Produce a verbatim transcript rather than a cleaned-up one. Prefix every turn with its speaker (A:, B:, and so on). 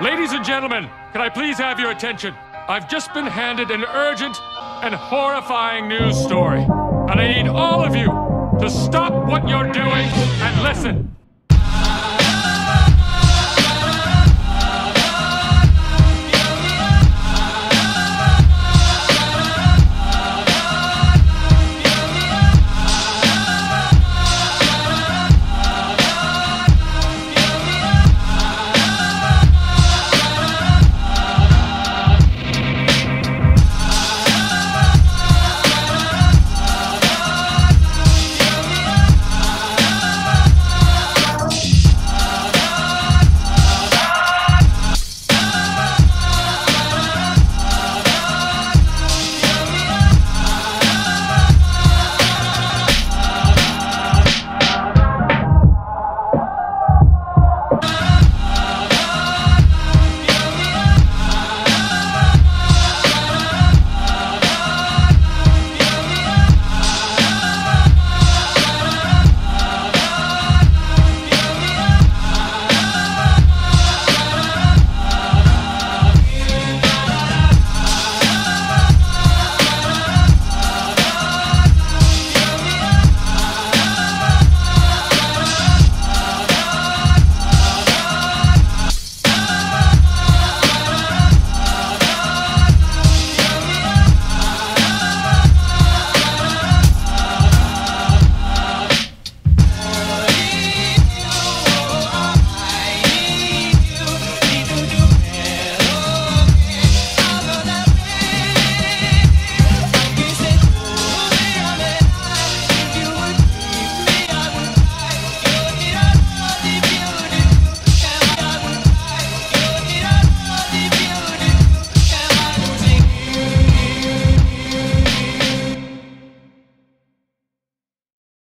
A: Ladies and gentlemen, can I please have your attention? I've just been handed an urgent and horrifying news story. And I need all of you to stop what you're doing and listen.